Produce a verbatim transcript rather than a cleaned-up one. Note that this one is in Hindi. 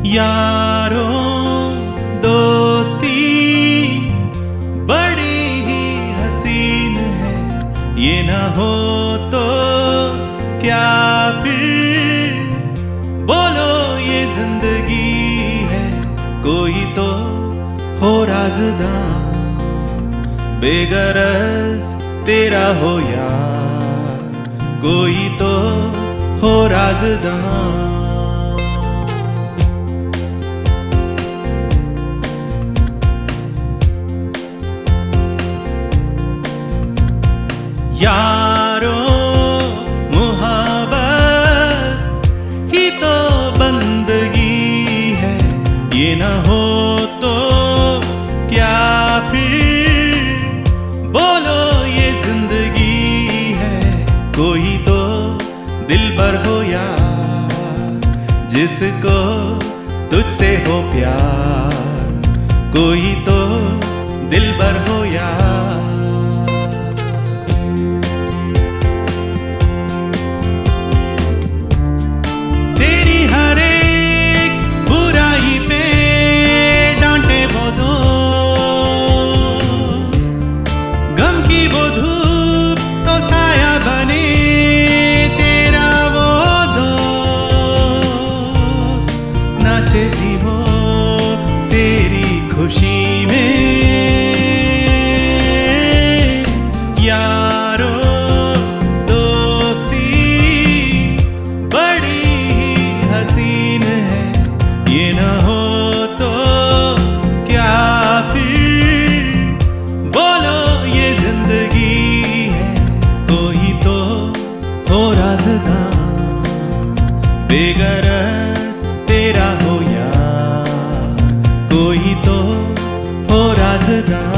यारों दोस्ती बड़ी ही हसीन है, ये ना हो तो क्या फिर बोलो ये जिंदगी है। कोई तो हो राज़दां बेगरज तेरा हो यार, कोई तो हो राज़दां। यारों मुहब्बत ही तो बंदगी है, ये ना हो तो क्या फिर बोलो ये जिंदगी है। कोई तो दिलबर हो यार, जिसको तुझसे हो प्यार, कोई तो दिलबर हो यार। भी हो तेरी खुशी में यारों दोस्ती बड़ी ही हसीन है, ये ना हो तो क्या फिर बोलो ये जिंदगी है। कोई तो हो राज़दां बेगरज तेरा हो यार, कोई तो हो राज़दां।